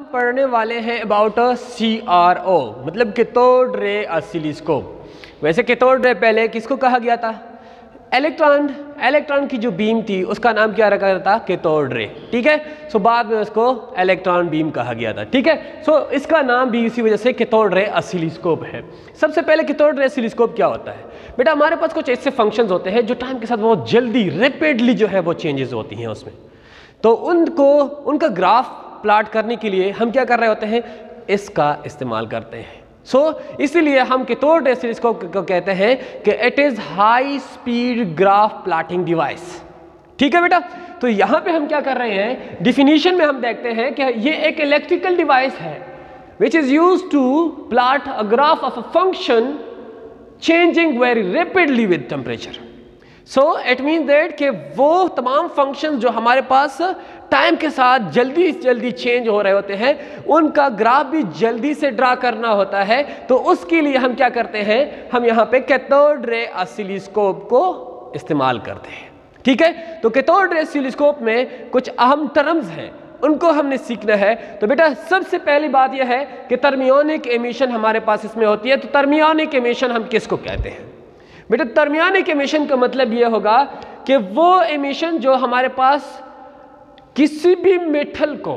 पढ़ने वाले हैं अबाउट CRO, मतलब कैथोड रे ऑसिलोस्कोप। वैसे कैथोड रे पहले किसको कहा गया था? इलेक्ट्रॉन की जो बीम थी उसका नाम क्या रखा गया था? Cathode ray. ठीक है, सो बाद में उसको इलेक्ट्रॉन बीम कहा गया था। ठीक है, सो इसका नाम भी इसी वजह से कैथोड रे ऑसिलोस्कोप है। सबसे पहले कैथोड रे ऑसिलोस्कोप क्या होता है बेटा? हमारे पास कुछ ऐसे फंक्शंस होते हैं जो टाइम के साथ बहुत जल्दी रैपिडली जो है वो चेंजेस होती हैं उसमें, तो उनका ग्राफ प्लॉट करने के लिए हम क्या कर रहे होते हैं? इसका इस्तेमाल करते हैं। इसीलिए हम कैथोड रे ऑसिलोस्कोप को कहते हैं कि it is high speed graph plotting device. ठीक है बेटा, तो यहां पे हम क्या कर रहे हैं? डिफिनीशन में हम देखते हैं कि ये एक इलेक्ट्रिकल डिवाइस है which is used to plot a graph of a function changing very rapidly with temperature. So it means that कि वो तमाम फंक्शन जो हमारे पास टाइम के साथ जल्दी से जल्दी चेंज हो रहे होते हैं, उनका ग्राफ भी जल्दी से ड्रा करना होता है। तो उसके लिए हम क्या करते हैं? हम यहाँ पे कैथोड रे ऑसिलोस्कोप को इस्तेमाल करते हैं। ठीक है, तो कैथोड रे ऑसिलोस्कोप में कुछ अहम टर्म्स हैं, उनको हमने सीखना है। तो बेटा सबसे पहली बात यह है कि थर्मियोनिक एमिशन हमारे पास इसमें होती है। तो थर्मियोनिक एमिशन हम किसको कहते हैं बेटा? थर्मियोनिक एमिशन का मतलब यह होगा कि वो एमिशन जो हमारे पास किसी भी मेटल को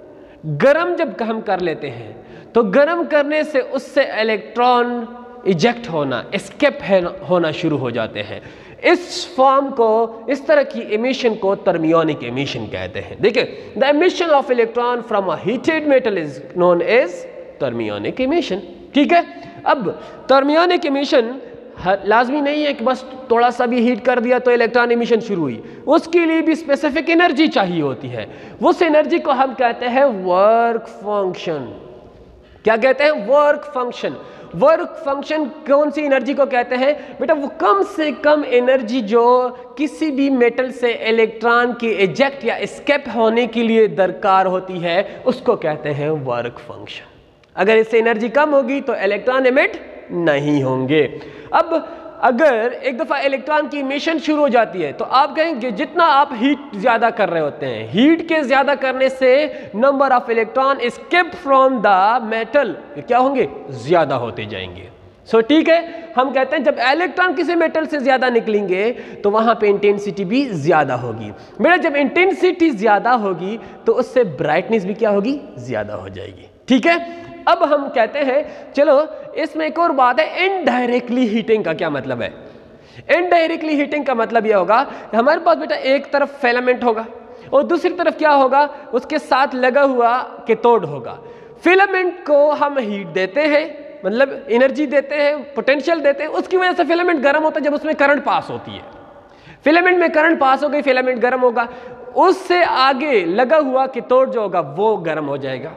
गर्म जब हम कर लेते हैं तो गर्म करने से उससे इलेक्ट्रॉन इजेक्ट होना, एस्केप होना शुरू हो जाते हैं। इस फॉर्म को, इस तरह की एमिशन को थर्मियोनिक एमिशन कहते हैं। देखिए, the emission of electron from a heated metal is known as thermionic emission. ठीक है, अब थर्मियोनिक एमिशन लाजमी नहीं है कि बस थोड़ा सा भी हीट कर दिया तो इलेक्ट्रॉन एमिशन शुरू हुई, उसके लिए भी स्पेसिफिक एनर्जी चाहिए होती है। उस एनर्जी को हम कहते हैं वर्क फंक्शन। क्या कहते हैं? Work function. वर्क फंक्शन कौन सी एनर्जी को कहते हैं बेटा? वो कम से कम एनर्जी जो किसी भी मेटल से इलेक्ट्रॉन की इजेक्ट या एस्केप होने के लिए दरकार होती है, उसको कहते हैं वर्क फंक्शन। अगर इससे एनर्जी कम होगी तो इलेक्ट्रॉन एमिट नहीं होंगे। अब अगर एक दफा इलेक्ट्रॉन की इमिशन शुरू हो जाती है तो आप कहेंगे जितना आप हीट ज्यादा कर रहे होते हैं, हीट के ज्यादा करने से number of electron escape from the metal क्या होंगे? ज्यादा होते जाएंगे। ठीक है, हम कहते हैं जब इलेक्ट्रॉन किसी मेटल से ज्यादा निकलेंगे तो वहां पे इंटेंसिटी भी ज्यादा होगी। बेटा जब इंटेंसिटी ज्यादा होगी तो उससे ब्राइटनेस भी क्या होगी? ज्यादा हो जाएगी। ठीक है, अब हम कहते हैं चलो इसमें एक और बात है, इनडायरेक्टली हीटिंग का क्या मतलब है? इनडायरेक्टली हीटिंग का मतलब यह होगा कि हमारे पास बेटा एक तरफ फिलामेंट होगा और दूसरी तरफ क्या होगा? उसके साथ लगा हुआ कैथोड होगा। फिलामेंट को हम हीट देते हैं, मतलब एनर्जी देते हैं, पोटेंशियल देते हैं, उसकी वजह से फिलामेंट गर्म होता है। जब उसमें करंट पास होती है, फिलामेंट में करंट पास हो गई, फिलामेंट गर्म होगा, उससे आगे लगा हुआ कैथोड जो होगा वो गर्म हो जाएगा।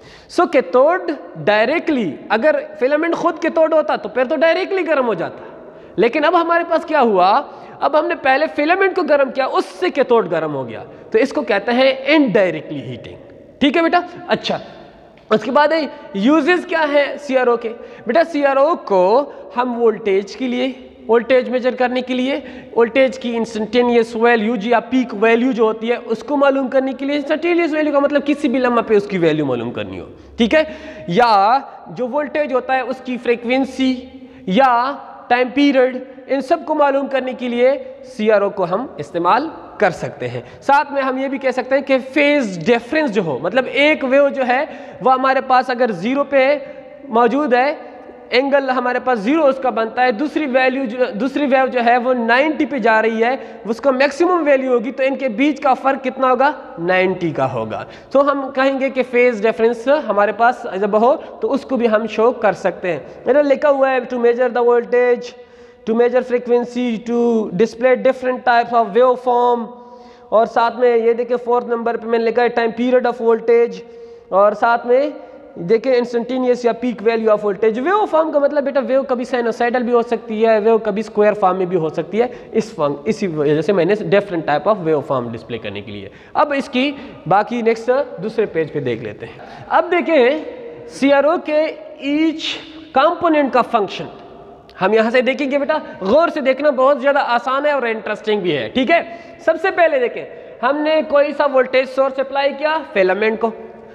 कैथोड डायरेक्टली, अगर फिलामेंट खुद कैथोड होता तो फिर तो डायरेक्टली गर्म हो जाता, लेकिन अब हमारे पास क्या हुआ? अब हमने पहले फिलामेंट को गर्म किया, उससे कैथोड गर्म हो गया, तो इसको कहते हैं इनडायरेक्टली हीटिंग। ठीक है बेटा, अच्छा उसके बाद यूजेस क्या है CRO के? बेटा CRO को हम वोल्टेज के लिए, वोल्टेज मेजर करने के लिए, वोल्टेज की इंस्टेंटेनियस वैल्यू या पीक वैल्यू जो होती है उसको मालूम करने के लिए, इंस्टेंटेनियस वैल्यू का मतलब किसी भी लम्हा पे उसकी वैल्यू मालूम करनी हो, ठीक है, या जो वोल्टेज होता है उसकी फ्रीक्वेंसी या टाइम पीरियड, इन सब को मालूम करने के लिए CRO को हम इस्तेमाल कर सकते हैं। साथ में हम ये भी कह सकते हैं कि फेज डिफरेंस जो हो, मतलब एक वेव जो है वो हमारे पास अगर 0 पे मौजूद है, एंगल हमारे पास 0 उसका बनता है, दूसरी वेव जो है वो 90 पे जा रही है, उसका मैक्सिमम वैल्यू होगी, तो इनके बीच का फर्क कितना होगा? 90 का होगा। तो हम कहेंगे कि फेज डिफरेंस हमारे पास जब हो तो उसको भी हम शो कर सकते हैं। मैंने लिखा हुआ है to measure the voltage, to measure frequency, to display different types of wave form, और साथ में ये देखिए 4th नंबर पे मैंने लिखा है टाइम पीरियड ऑफ वोल्टेज, और साथ में देखिए इंस्टेंटेनियस या peak value of voltage. Wave form का मतलब बेटा वेव कभी साइनोसाइडल भी हो सकती है, वेव कभी स्क्वायर फॉर्म में भी हो सकती है। इसी वजह से मैंने different type of wave form display करने के लिए। अब इसकी बाकी नेक्स्ट दूसरे पेज पे देख लेते हैं। अब देखें CRO के ईच कंपोनेंट का फंक्शन हम यहां से देखेंगे। बेटा गौर से देखना, बहुत ज्यादा आसान है और इंटरेस्टिंग भी है, ठीक है। सबसे पहले देखें, हमने कोई सा वोल्टेज सोर्स अप्लाई किया फिलामेंट को,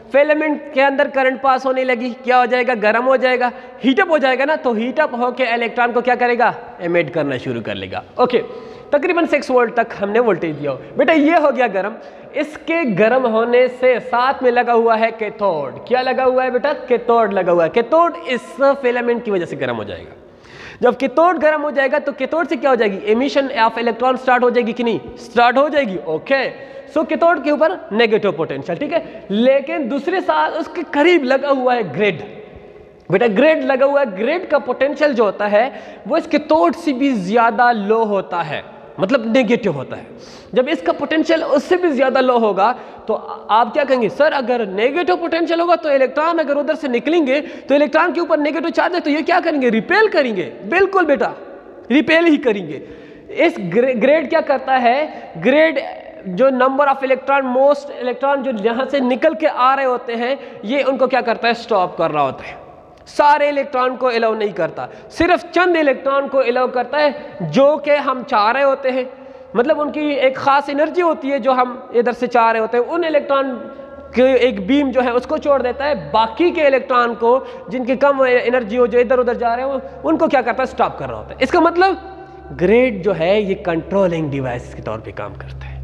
फिलामेंट के अंदर करंट पास होने लगी, क्या हो जाएगा, गर्म हो जाएगा, हीटअप हो जाएगा ना, तो हीटअप होकर इलेक्ट्रॉन को क्या करेगा, एमिट करना शुरू कर लेगा। ओके, तकरीबन 6 वोल्ट तक हमने वोल्टेज दिया हो। बेटा ये हो गया गर्म, इसके गर्म होने से साथ में लगा हुआ है कैथोड। क्या लगा हुआ है बेटा, कैथोड लगा हुआ है। कैथोड इस फिलामेंट की वजह से गर्म हो जाएगा। जब कैथोड गर्म हो जाएगा तो कैथोड से क्या हो जाएगी, एमिशन ऑफ इलेक्ट्रॉन स्टार्ट हो जाएगी कि नहीं, स्टार्ट हो जाएगी। ओके, सो कैथोड के ऊपर नेगेटिव पोटेंशियल, ठीक है। लेकिन दूसरे साथ उसके करीब लगा हुआ है ग्रेड। बेटा ग्रेड लगा हुआ है, ग्रेड का पोटेंशियल जो होता है वो इस कैथोड से भी ज्यादा लो होता है, मतलब नेगेटिव होता है। जब इसका पोटेंशियल उससे भी ज्यादा लो होगा तो आप क्या कहेंगे, सर अगर नेगेटिव पोटेंशियल होगा तो इलेक्ट्रॉन अगर उधर से निकलेंगे तो इलेक्ट्रॉन के ऊपर नेगेटिव चार्ज है तो ये क्या करेंगे, रिपेल करेंगे। बिल्कुल बेटा, रिपेल ही करेंगे। इस ग्रेड क्या करता है, ग्रेड जो number of electron, most electron जो यहां से निकल के आ रहे होते हैं, ये उनको क्या करता है, स्टॉप कर रहा होता है। सारे इलेक्ट्रॉन को अलाउ नहीं करता, सिर्फ चंद इलेक्ट्रॉन को अलाउ करता है जो कि हम चाह रहे होते हैं। मतलब उनकी एक खास एनर्जी होती है जो हम इधर से चाह रहे होते हैं, उन इलेक्ट्रॉन के एक बीम जो है उसको छोड़ देता है। बाकी के इलेक्ट्रॉन को जिनकी कम एनर्जी हो, जो इधर उधर जा रहे हो, उनको क्या करता है, स्टॉप कर रहा होता है। इसका मतलब ग्रेड जो है ये कंट्रोलिंग डिवाइस के तौर पे काम करता है।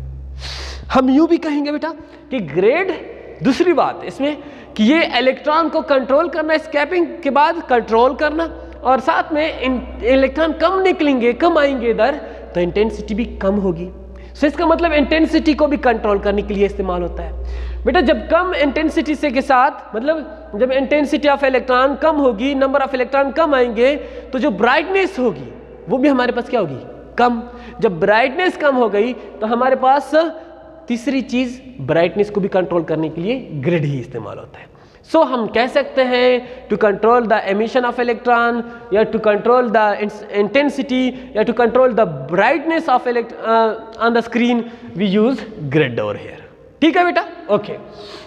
हम यूं भी कहेंगे बेटा कि ग्रेड, दूसरी बात इसमें कि ये इलेक्ट्रॉन को कंट्रोल करना, स्कैपिंग के बाद कंट्रोल करना, और साथ में इलेक्ट्रॉन कम निकलेंगे, कम आएंगे इधर, तो इंटेंसिटी भी कम होगी। सो इसका मतलब इंटेंसिटी को भी कंट्रोल करने के लिए इस्तेमाल होता है। बेटा जब कम इंटेंसिटी से के साथ, मतलब जब इंटेंसिटी ऑफ इलेक्ट्रॉन कम होगी, नंबर ऑफ इलेक्ट्रॉन कम आएंगे, तो जो ब्राइटनेस होगी वो भी हमारे पास क्या होगी, कम। जब ब्राइटनेस कम हो गई तो हमारे पास तीसरी चीज, ब्राइटनेस को भी कंट्रोल करने के लिए ग्रिड ही इस्तेमाल होता है। सो हम कह सकते हैं to control the emission of electron, या टू कंट्रोल द इंटेंसिटी, या to control the brightness of on the screen, we use grid over here. ठीक है बेटा, ओके।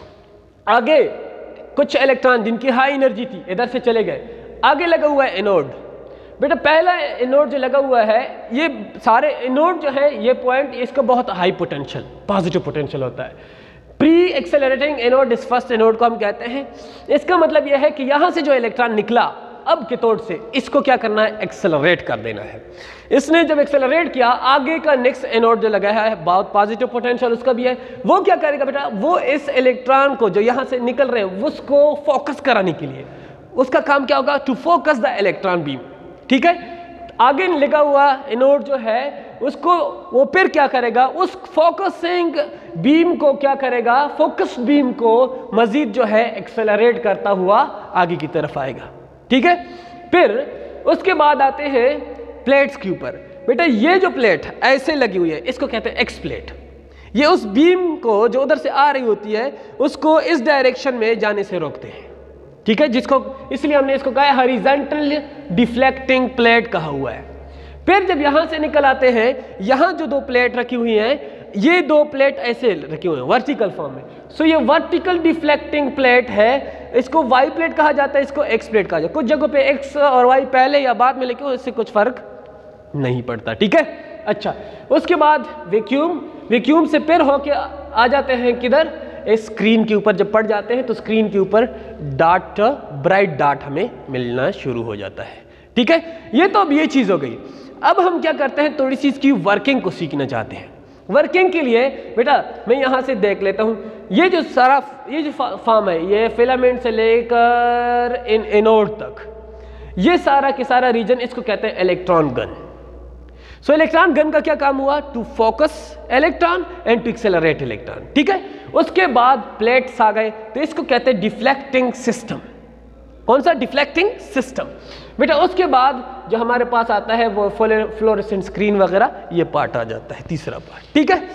आगे कुछ इलेक्ट्रॉन जिनकी हाई एनर्जी थी इधर से चले गए, आगे लगा हुआ है एनोड। बेटा पहला एनोड जो लगा हुआ है, ये सारे एनोड जो है, ये पॉइंट इसका बहुत हाई पोटेंशियल, पॉजिटिव पोटेंशियल होता है। प्री एक्सेलरेटिंग एनोड इस फर्स्ट एनोड को हम कहते हैं। इसका मतलब यह है कि यहां से जो इलेक्ट्रॉन निकला अब कैथोड से, इसको क्या करना है, एक्सेलरेट कर देना है। इसने जब एक्सेलरेट किया, आगे का नेक्स्ट एनोड जो लगा है बहुत पॉजिटिव पोटेंशियल उसका भी है, वो क्या करेगा बेटा, वो इस इलेक्ट्रॉन को जो यहां से निकल रहे हैं उसको फोकस कराने के लिए, उसका काम क्या होगा, to focus the electron beam. ठीक है, आगे लगा हुआ एनोड जो है उसको वो फिर क्या करेगा, उस फोकसिंग बीम को क्या करेगा, फोकस बीम को मजीद जो है एक्सेलरेट करता हुआ आगे की तरफ आएगा। ठीक है, फिर उसके बाद आते हैं प्लेट्स के ऊपर। बेटा ये जो प्लेट ऐसे लगी हुई है इसको कहते हैं एक्स प्लेट। ये उस बीम को जो उधर से आ रही होती है उसको इस डायरेक्शन में जाने से रोकते हैं। ठीक है, जिसको इसलिए हमने इसको कहा है हॉरिजॉन्टल डिफ्लेक्टिंग प्लेट कहा हुआ है। फिर जब यहां से निकल आते हैं, यहां जो दो प्लेट रखी हुई हैं, ये दो प्लेट ऐसे रखी हुई हैं वर्टिकल फॉर्म में। सो ये वर्टिकल डिफ्लेक्टिंग प्लेट है, इसको वाई प्लेट कहा जाता है, इसको एक्स प्लेट कहा जाता है। कुछ जगहों पे एक्स और वाई पहले या बाद में, लेकिन इससे कुछ फर्क नहीं पड़ता। ठीक है, अच्छा। उसके बाद वैक्यूम, वैक्यूम से फिर होके आ जाते हैं किधर, इस स्क्रीन के ऊपर जब पड़ जाते हैं तो स्क्रीन के ऊपर डार्ट, ब्राइट डार्ट हमें मिलना शुरू हो जाता है। ठीक है, ये तो अब ये चीज हो गई। अब हम क्या करते हैं, थोड़ी सी इसकी वर्किंग को सीखना चाहते हैं। वर्किंग के लिए बेटा मैं यहां से देख लेता हूं, ये जो सारा ये जो फॉर्म है, ये फिलामेंट से लेकर इन एनोड तक, ये सारा के सारा रीजन, इसको कहते हैं electron gun. So electron gun का क्या काम हुआ, to focus electron and to accelerate electron. ठीक है, उसके बाद प्लेट्स आ गए, तो इसको कहते हैं डिफ्लेक्टिंग सिस्टम। कौन सा, डिफ्लेक्टिंग सिस्टम। बेटा उसके बाद जो हमारे पास आता है वो फ्लोरेसेंट स्क्रीन वगैरह, ये पार्ट आ जाता है, तीसरा पार्ट। ठीक है,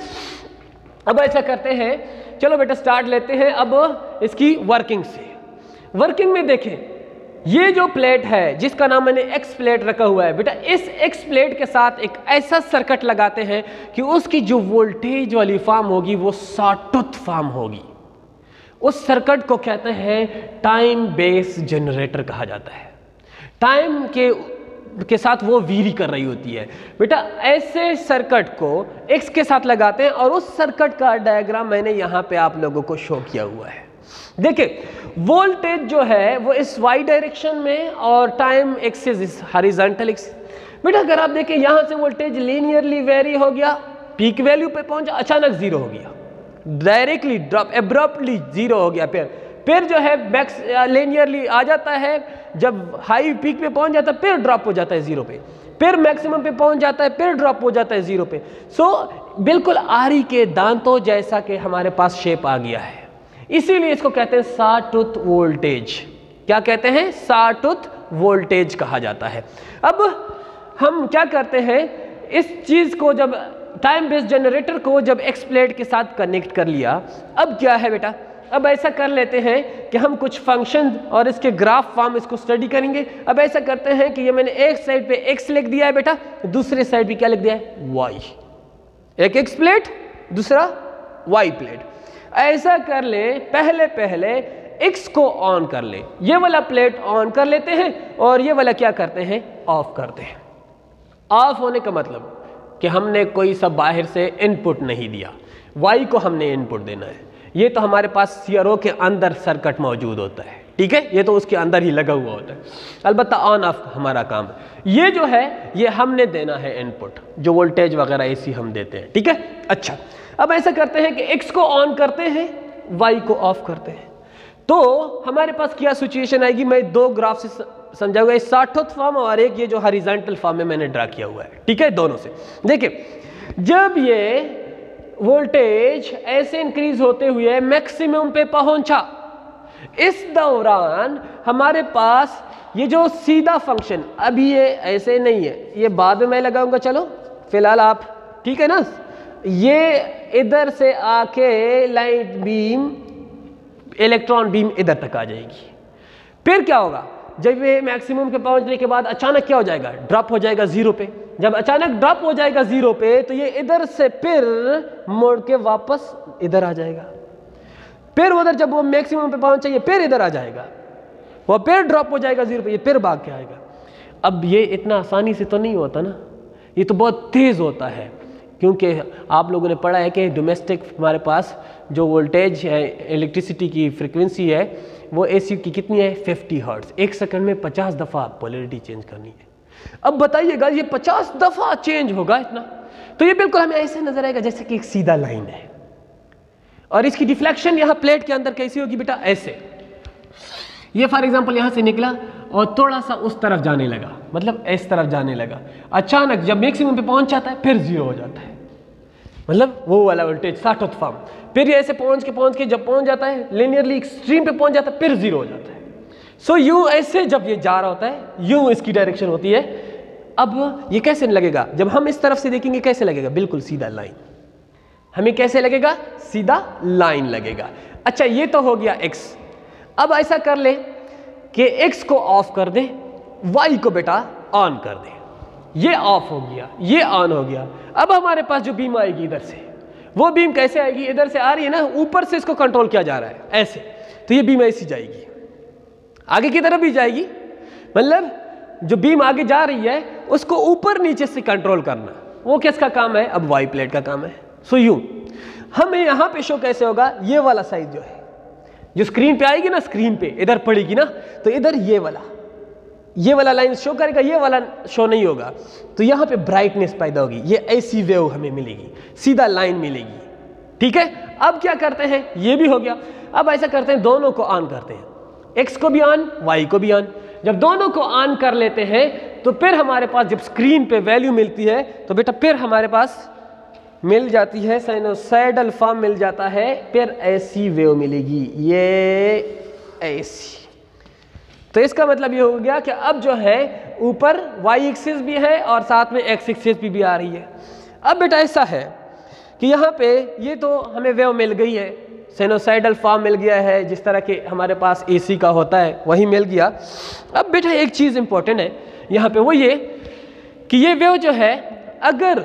अब ऐसा करते हैं, चलो बेटा स्टार्ट लेते हैं अब इसकी वर्किंग से। वर्किंग में देखें, ये जो प्लेट है जिसका नाम मैंने एक्स प्लेट रखा हुआ है, बेटा इस एक्स प्लेट के साथ एक ऐसा सर्किट लगाते हैं कि उसकी जो वोल्टेज वाली फॉर्म होगी वो सॉटूथ फॉर्म होगी। उस सर्किट को कहते हैं टाइम बेस जनरेटर कहा जाता है। टाइम के साथ वो वीरी कर रही होती है। बेटा ऐसे सर्किट को एक्स के साथ लगाते हैं और उस सर्किट का डायग्राम मैंने यहाँ पे आप लोगों को शो किया हुआ है। देखिए वोल्टेज जो है वो इस वाई डायरेक्शन में और टाइम एक्सिस इस हॉरिजॉन्टल एक्सिस। बेटा अगर आप देखें यहां से वोल्टेज लीनियरली वेरी हो गया, पीक वैल्यू पे पहुंचा, अचानक जीरो हो गया, डायरेक्टली ड्रॉप एब्रप्टली जीरो हो गया। फिर जो है मैक्स लीनियरली आ जाता है, जब हाई पीक पे पहुंच जाता है फिर ड्रॉप हो जाता है जीरो पे, फिर मैक्सिमम पे पहुंच जाता है फिर ड्रॉप हो जाता है जीरो पे। सो बिल्कुल आरी के दांतों जैसा कि हमारे पास शेप आ गया है, इसीलिए इसको कहते हैं सॉटूथ वोल्टेज। क्या कहते हैं? सॉटूथ वोल्टेज कहा जाता है। अब हम क्या करते हैं, इस चीज को जब टाइम बेस्ड जनरेटर को जब एक्स प्लेट के साथ कनेक्ट कर लिया, अब क्या है बेटा, अब ऐसा कर लेते हैं कि हम कुछ फंक्शन और इसके ग्राफ फॉर्म इसको स्टडी करेंगे। अब ऐसा करते हैं कि ये मैंने एक साइड पे एक्स लिख दिया है बेटा, दूसरे साइड पे क्या लिख दिया है? वाई। एक एक्स प्लेट, दूसरा वाई प्लेट। ऐसा कर ले, पहले एक्स को ऑन कर ले, ये वाला प्लेट ऑन कर लेते हैं और ये वाला क्या करते हैं? ऑफ करते हैं। ऑफ होने का मतलब कि हमने कोई सब बाहर से इनपुट नहीं दिया, वाई को हमने इनपुट देना है। ये तो हमारे पास सीआरओ के अंदर सर्किट मौजूद होता है, ठीक है, ये तो उसके अंदर ही लगा हुआ होता है। अलबत्ता ऑन ऑफ हमारा काम है। ये जो है ये हमने देना है इनपुट, जो वोल्टेज वगैरह एसी हम देते हैं, ठीक है। अच्छा, अब ऐसा करते हैं कि एक्स को ऑन करते हैं, वाई को ऑफ करते हैं, तो हमारे पास क्या सिचुएशन आएगी? मैं दो ग्राफ से समझाऊंगा, एक सॉटूथ फॉर्म और एक ये जो हॉरिजॉन्टल फॉर्म में मैंने ड्रा किया हुआ है, ठीक है, दोनों से। देखिए जब ये वोल्टेज ऐसे इंक्रीज होते हुए मैक्सिमम पे पहुंचा, इस दौरान हमारे पास ये जो सीधा फंक्शन, अभी ये ऐसे नहीं है, ये बाद में मैं लगाऊंगा, चलो फिलहाल आप, ठीक है ना, ये इधर से आके लाइट बीम, इलेक्ट्रॉन बीम इधर तक आ जाएगी। फिर क्या होगा? जब ये मैक्सिमम पे पहुंचने के बाद अचानक क्या हो जाएगा? ड्रॉप हो जाएगा जीरो पे। जब अचानक ड्रॉप हो जाएगा जीरो पे तो ये इधर से फिर मोड़ के वापस इधर आ जाएगा, फिर उधर जब वो मैक्सिमम पे पहुंचे ये फिर इधर आ जाएगा, वो फिर ड्रॉप हो जाएगा जीरो पे, ये फिर भाग के आएगा। अब ये इतना आसानी से तो नहीं होता ना, ये तो बहुत तेज होता है, क्योंकि आप लोगों ने पढ़ा है कि डोमेस्टिक हमारे पास जो वोल्टेज है, इलेक्ट्रिसिटी की फ्रीक्वेंसी है, वो एसी की कितनी है? 50 हर्ट्ज। एक सेकंड में 50 दफ़ा पोलैरिटी चेंज करनी है। अब बताइएगा ये 50 दफ़ा चेंज होगा इतना, तो ये बिल्कुल हमें ऐसे नजर आएगा जैसे कि एक सीधा लाइन है, और इसकी डिफ्लेक्शन यहाँ प्लेट के अंदर कैसी होगी बेटा? ऐसे। ये फॉर एग्जांपल यहाँ से निकला और थोड़ा सा उस तरफ जाने लगा, मतलब इस तरफ जाने लगा, अचानक जब मैक्सिमम पे पहुंच जाता है फिर जीरो हो जाता है, मतलब वो वाला वोल्टेज सॉटूथ फॉर्म। फिर ये ऐसे पहुंच के जब पहुंच जाता है लीनियरली एक्सट्रीम पे पहुंच जाता है, फिर जीरो हो जाता है। सो यूं ऐसे जब ये जा रहा होता है, यूं इसकी डायरेक्शन होती है। अब ये कैसे लगेगा? जब हम इस तरफ से देखेंगे कैसे लगेगा? बिल्कुल सीधा लाइन। हमें कैसे लगेगा? सीधा लाइन लगेगा। अच्छा, ये तो हो गया एक्स। अब ऐसा कर ले कि एक्स को ऑफ कर दे, वाई को बेटा ऑन कर दे। ये ऑफ हो गया, ये ऑन हो गया। अब हमारे पास जो बीम आएगी इधर से, वो बीम कैसे आएगी? इधर से आ रही है ना, ऊपर से इसको कंट्रोल किया जा रहा है ऐसे, तो ये बीम ऐसी जाएगी, आगे की तरफ भी जाएगी, मतलब जो बीम आगे जा रही है उसको ऊपर नीचे से कंट्रोल करना, वो किसका काम है? अब वाई प्लेट का काम है। सो यूं हमें यहां पे शो कैसे होगा? ये वाला साइज जो है, जो स्क्रीन पे आएगी ना, स्क्रीन पे इधर पड़ेगी ना, तो इधर ये वाला लाइन शो करेगा, ये वाला शो नहीं होगा, तो यहाँ पे ब्राइटनेस पैदा होगी, ये ऐसी वेव हमें मिलेगी, सीधा लाइन मिलेगी, ठीक है। अब क्या करते हैं? ये भी हो गया। अब ऐसा करते हैं, दोनों को ऑन करते हैं, एक्स को भी ऑन, वाई को भी ऑन। जब दोनों को ऑन कर लेते हैं तो फिर हमारे पास जब स्क्रीन पे वैल्यू मिलती है तो बेटा फिर हमारे पास मिल जाती है साइनोसाइडल फॉर्म मिल जाता है, फिर ऐसी वेव मिलेगी, ये ऐसी। तो इसका मतलब ये हो गया कि अब जो है ऊपर वाई एक्सिस भी है और साथ में एक्स एक्सिस भी आ रही है। अब बेटा ऐसा है कि यहाँ पे ये तो हमें वेव मिल गई है, साइनोसाइडल फॉर्म मिल गया है, जिस तरह के हमारे पास एसी का होता है वही मिल गया। अब बेटा एक चीज़ इंपॉर्टेंट है यहाँ पे, वो ये कि ये वेव जो है अगर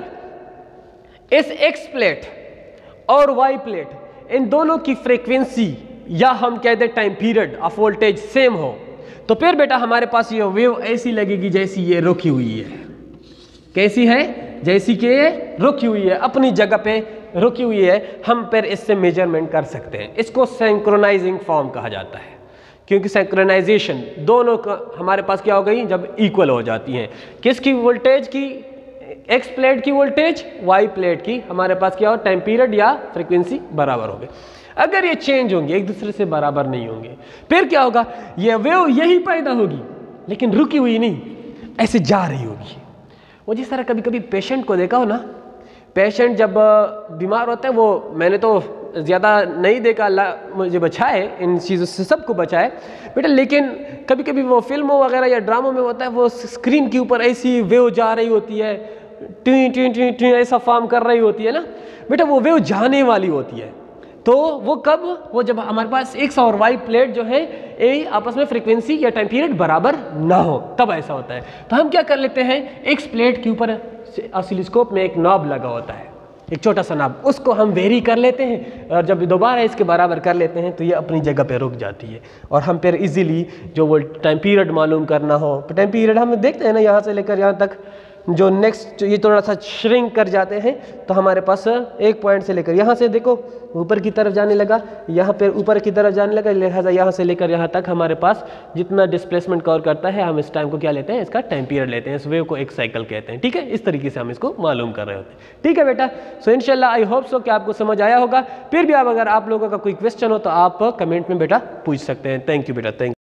इस एक्स प्लेट और वाई प्लेट इन दोनों की फ्रीक्वेंसी या हम कह दें time period of voltage same हो, तो फिर बेटा हमारे पास ये वेव ऐसी लगेगी जैसी ये रुकी हुई है। कैसी है? जैसी कि ये रुकी हुई है, अपनी जगह पे रुकी हुई है, हम फिर इससे मेजरमेंट कर सकते हैं। इसको सिंक्रोनाइजिंग फॉर्म कहा जाता है, क्योंकि सिंक्रोनाइजेशन दोनों का हमारे पास क्या हो गई जब इक्वल हो जाती हैं। किसकी वोल्टेज की, एक्स प्लेट की वोल्टेज वाई प्लेट की हमारे पास क्या हो, टाइम पीरियड या फ्रीक्वेंसी बराबर हो गए। अगर ये चेंज होंगे, एक दूसरे से बराबर नहीं होंगे, फिर क्या होगा, ये वेव यही पैदा होगी लेकिन रुकी हुई नहीं, ऐसे जा रही होगी। वो जिस तरह कभी कभी पेशेंट को देखा हो ना, पेशेंट जब बीमार होता है, वो मैंने तो ज़्यादा नहीं देखा, अल्लाह मुझे बचाए इन चीज़ों से, सबको बचाए बेटा, लेकिन कभी कभी वो फिल्मों वगैरह या ड्रामों में होता है, वो स्क्रीन के ऊपर ऐसी वेव जा रही होती है, टी टी टी टी ऐसा फॉर्म कर रही होती है ना बेटा, वो वेव जाने वाली होती है। तो वो कब, वो जब हमारे पास एक्स और वाई प्लेट जो है ये आपस में फ्रीक्वेंसी या टाइम पीरियड बराबर ना हो, तब ऐसा होता है। तो हम क्या कर लेते हैं, एक्स प्लेट के ऊपर ऑसिलोस्कोप में एक नॉब लगा होता है, एक छोटा सा नॉब, उसको हम वेरी कर लेते हैं, और जब दोबारा इसके बराबर कर लेते हैं तो ये अपनी जगह पे रुक जाती है, और हम फिर इजीली जो वो टाइम पीरियड मालूम करना हो, टाइम पीरियड हम देखते हैं ना, यहाँ से लेकर यहाँ तक जो नेक्स्ट ये थोड़ा सा श्रिंक कर जाते हैं, तो हमारे पास एक पॉइंट से लेकर यहाँ से देखो ऊपर की तरफ जाने लगा, यहाँ पे ऊपर की तरफ जाने लगा, लिहाजा यहाँ से लेकर यहाँ तक हमारे पास जितना डिस्प्लेसमेंट कवर करता है, हम इस टाइम को क्या लेते हैं, इसका टाइम पीरियड लेते हैं, इस वेव को एक साइकिल कहते हैं। ठीक है, इस तरीके से हम इसको मालूम कर रहे होते हैं। ठीक है बेटा, सो इंशाल्लाह आई होप सो कि आपको समझ आया होगा। फिर भी अगर आप लोगों का कोई क्वेश्चन हो तो आप कमेंट में बेटा पूछ सकते हैं। थैंक यू बेटा, थैंक यू।